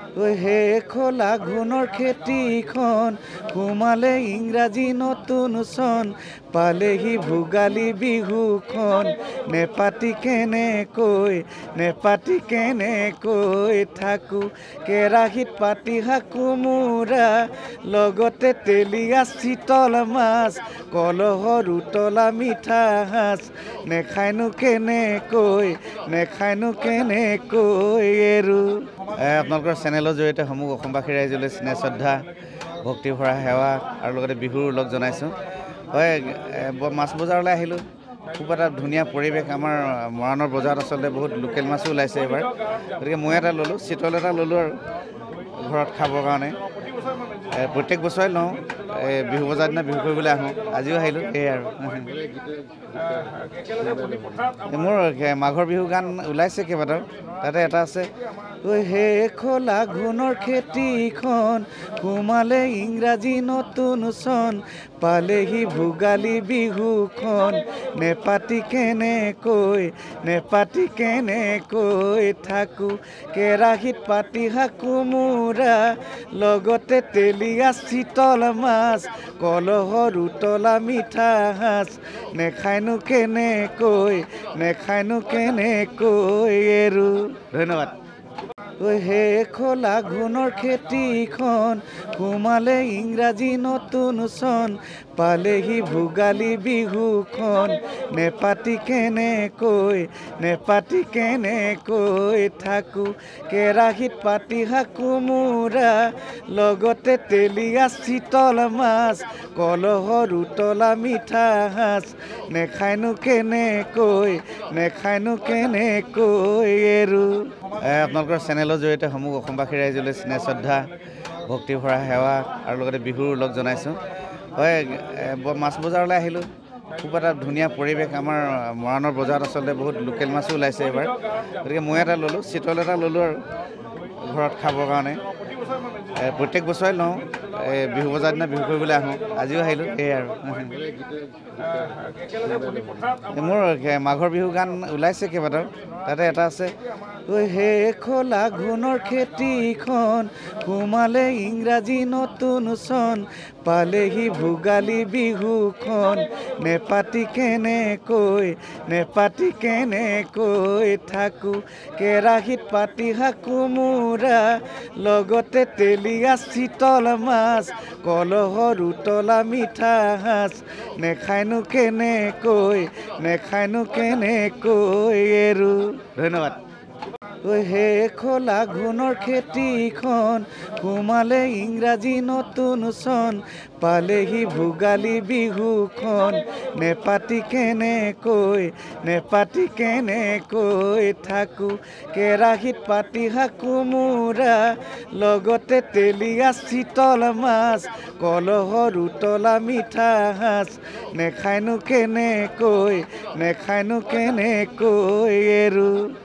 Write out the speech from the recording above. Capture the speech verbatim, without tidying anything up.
ঐ হে খোলা ঘুণৰ খেতিখন সোমালে ইংৰাজী নতুন চন পালেহি ভোগালী বিহুখন নেপাতি কেনেকৈ নেপাতি কেনেকৈ থাকোঁ কেৰাহীত পাতি শাকো কোমোৰা লগতে তেলীয়া চিতল মাছ কলহৰ উতলা মিঠা সাঁজ নেখায়নো কেনেকৈ নেখায়নো কেনেকৈ এৰো আপোনালোকৰ চেনেলৰ জৰিয়তে সমূহ অসমবাসী ৰাইজলৈ স্নেহ শ্ৰদ্ধা ভক্তি ভৰা সেৱা আৰু লগতে বিহুৰ উল্লেখ জনাইছোঁ। হয়, মাছ বজাৰলৈ আহিলোঁ। খুব এটা ধুনীয়া পৰিৱেশ। আমাৰ মৰাণৰ বজাৰত আচলতে বহুত লোকেল মাছো ওলাইছে এইবাৰ, গতিকে মই এটা ল'লোঁ, চিতল এটা ল'লোঁ আৰু ঘৰত খাবৰ কাৰণে। প্ৰত্যেক বছৰে লওঁ, এই বিহু বজাৰ দিনা বিহু কৰিবলৈ আহোঁ, আজিও আহিলোঁ। সেয়াই আৰু মোৰ মাঘৰ বিহু গান ওলাইছে কেইবাটাও, তাতে এটা আছে ঐ হে খোলা ঘুণৰ খেতিখন সোমালে ইংৰাজী নতুন চন পালেহি ভোগালী বিহুখন নেপাতি কেনেকৈ নেপাতি কেনেকৈ থাকোঁ কেৰাহীত পাতি শাকো কোমোৰা লগতে তেলীয়া চিতল মাছ কলহৰ উতলা মিঠা সাঁজ নেখায়নো কেনেকৈ নেখায়নো কেনেকৈ এৰো। ধন্যবাদ। ঐ হে খোলা ঘুণৰ খেতিখন সোমালে ইংৰাজী নতুন চন পালেহি ভোগালী বিহুখন নেপাতি কেনেকৈ নেপাতি কেনেকৈ থাকোঁ কেৰাহীত পাতি শাকো কোমোৰা লগতে তেলীয়া চিতল মাছ কলহৰ উতলা মিঠা সাঁজ নেখায়নো কেনেকৈ নেখায়নো কেনেকৈ এৰো। আপোনালোকৰ চেনেলৰ জৰিয়তে সমূহ অসমবাসী ৰাইজলৈ স্নেহ শ্ৰদ্ধা ভক্তি ভৰা সেৱা আৰু লগতে বিহুৰ উল্লেখ জনাইছোঁ। হয়, মাছ বজাৰলৈ আহিলোঁ। খুব এটা ধুনীয়া পৰিৱেশ। আমাৰ মৰাণৰ বজাৰত আচলতে বহুত লোকেল মাছো ওলাইছে এইবাৰ, গতিকে মই এটা ল'লোঁ, চিতল এটা ল'লোঁ আৰু ঘৰত খাবৰ কাৰণে। প্ৰত্যেক বছৰে লওঁ, এই বিহু বজাৰ দিনা বিহু কৰিবলৈ আহোঁ, আজিও আহিলোঁ। সেয়াই আৰু মোৰ মাঘৰ বিহু গান ওলাইছে কেইবাটাও, তাতে এটা আছে ঐ হে খোলা ঘুণৰ খেতিখন সোমালে ইংৰাজী নতুন চন পালেহি ভোগালী বিহুখন নেপাতি কেনেকৈ নেপাতি কেনেকৈ থাকোঁ কেৰাহীত পাতি শাকো কোমোৰা লগতে তেলীয়া চিতল মাছ কলহৰ উতলা মিঠা সাঁজ নেখায়নো কেনেকৈ নেখায়নো কেনেকৈ এৰো। ধন্যবাদ। ঐ হে খোলা ঘুণৰ খেতিখন সোমালে ইংৰাজী নতুন চন পালেহি ভোগালী বিহুখন নেপাতি কেনেকৈ নেপাতি কেনেকৈ থাকোঁ কেৰাহীত পাতি শাকো কোমোৰা লগতে তেলীয়া চিতল মাছ কলহৰ উতলা মিঠা সাঁজ নেখায়নো কেনেকৈ নেখায়নো কেনেকৈ এৰো।